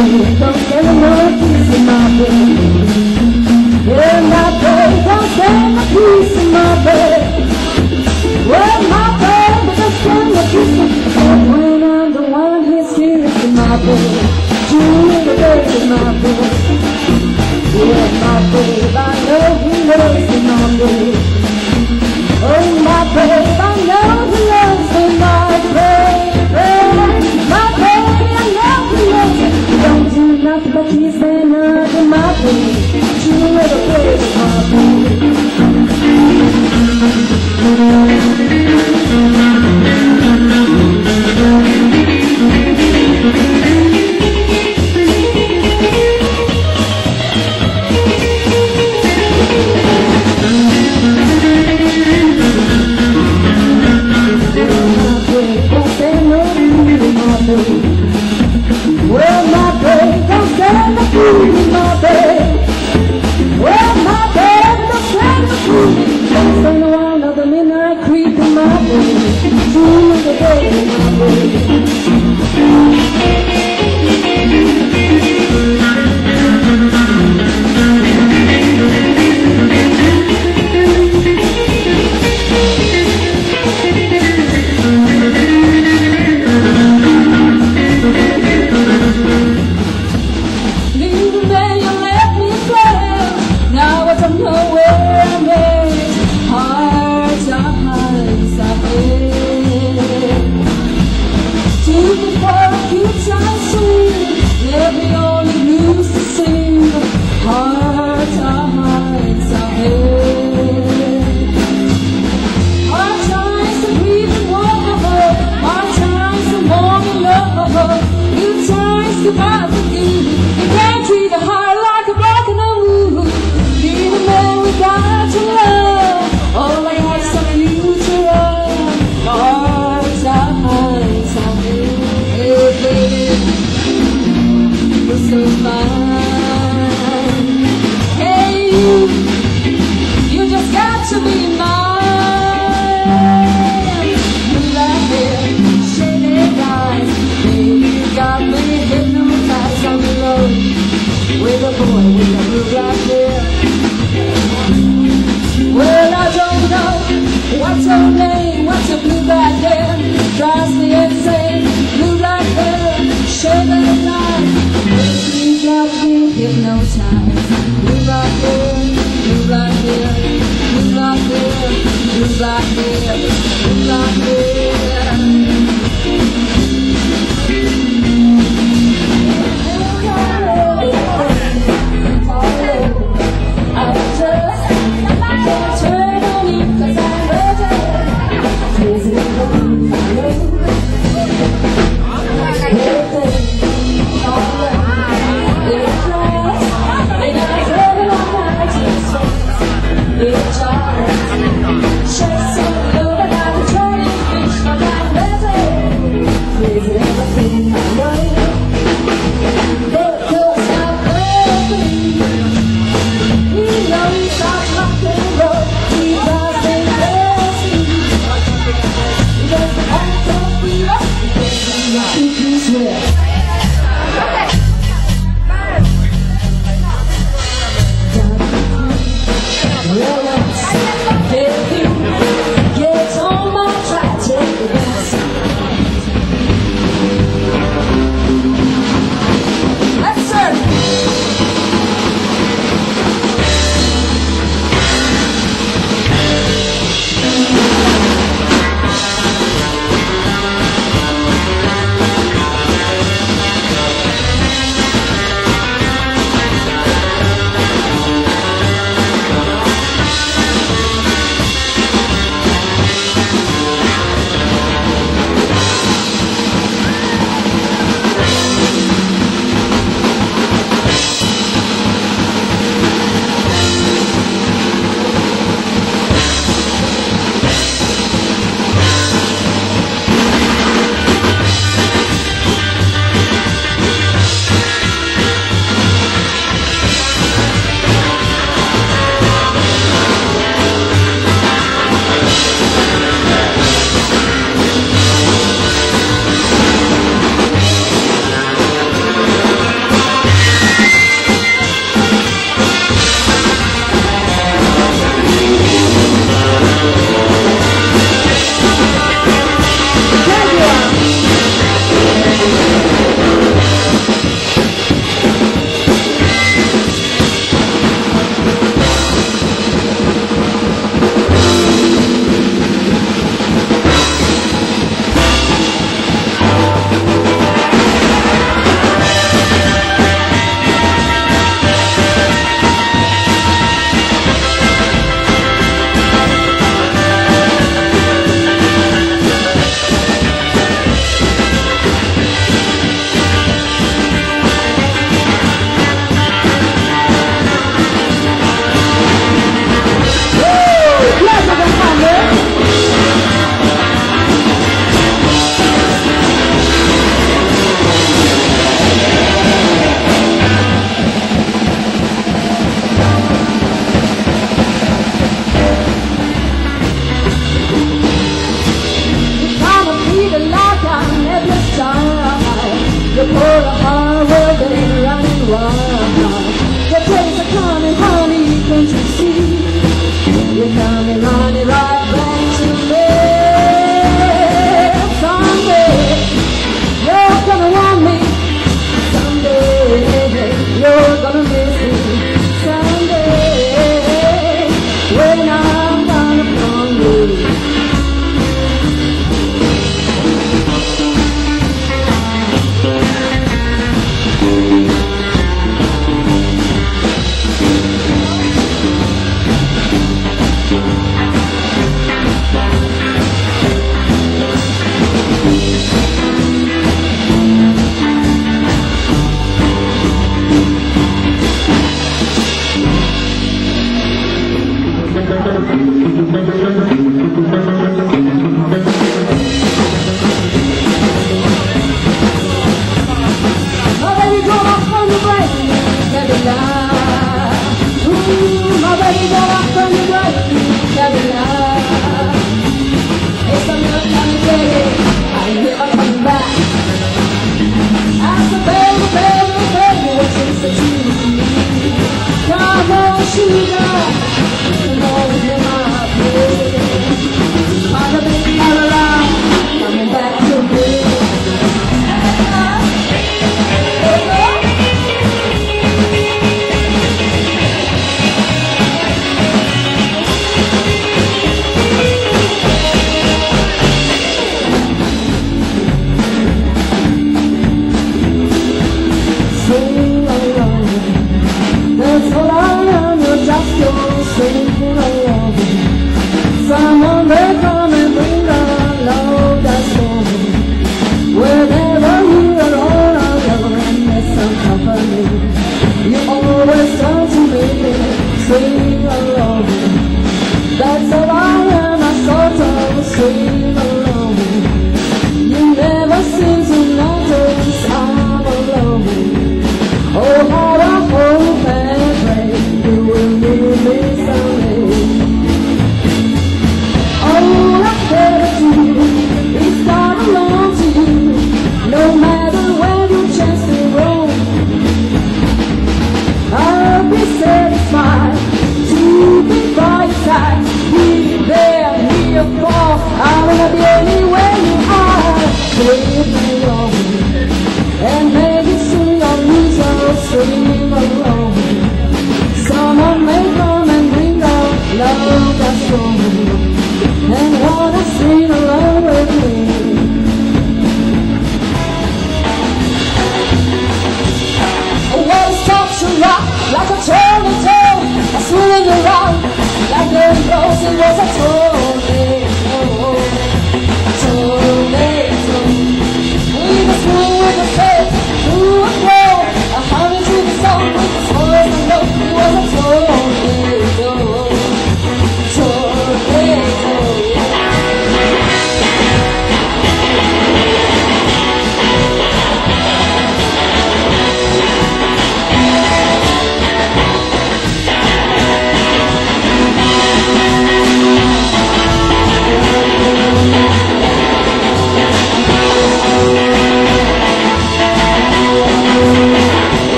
baby, don't stand no piece of my baby. Yeah, my baby, don't stand no piece of my baby. Well, my baby, don't stand no piece of my baby. When I'm the one who's serious, my baby. Julie, baby, my baby. Yeah, my baby, I know he loves me, my baby. Oh, my baby, I know he loves me, my baby. My baby, I know he loves me. Don't do nothing but kiss and hug my baby. True little baby, my baby. Well, my baby, don't stand the fool, my baby. Well, my baby, don't stand the fool. Don't stand around of the midnight creep in my baby. True little baby, my baby. Well, I don't know what's your name, what's your blue black hair, drives me insane, blue black hair, shade of light, makes me got me hypnotized. Blue black hair, blue black hair, blue black hair, blue black hair, blue black hair.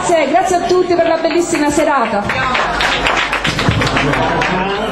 grazie a tutti per la bellissima serata.